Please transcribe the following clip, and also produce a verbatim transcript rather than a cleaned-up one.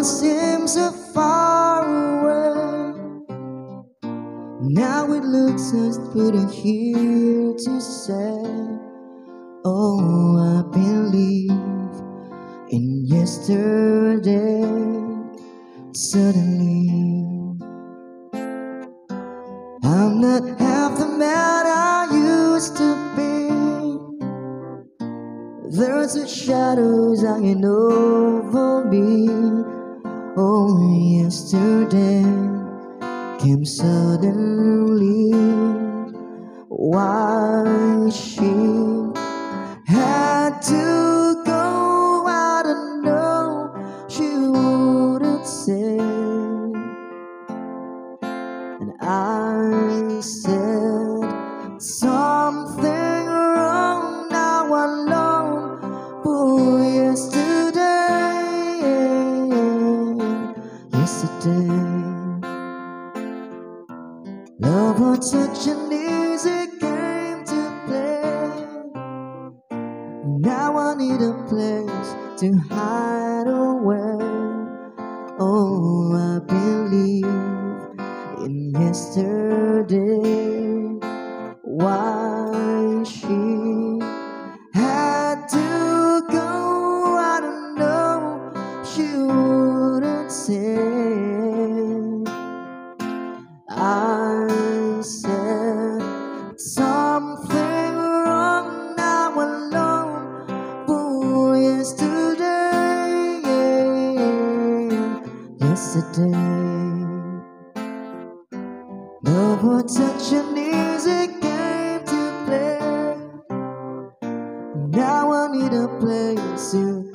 seems so far away. Now it looks as good here to say, oh, I believe in yesterday. Suddenly I'm not half the man I used to be. There's a shadows hanging over me. Oh, yesterday came suddenly. Why she had to go, I don't know. She wouldn't say, and I said something wrong. Now I'm alone for yesterday. Yesterday, love was such an easy game to play. Now I need a place to hide away. Oh, I believe in yesterday. Why she had to go, I don't know. She wouldn't say. I said something wrong. Now alone for yesterday. Yesterday, love was such an easy game to play. Now I need a place to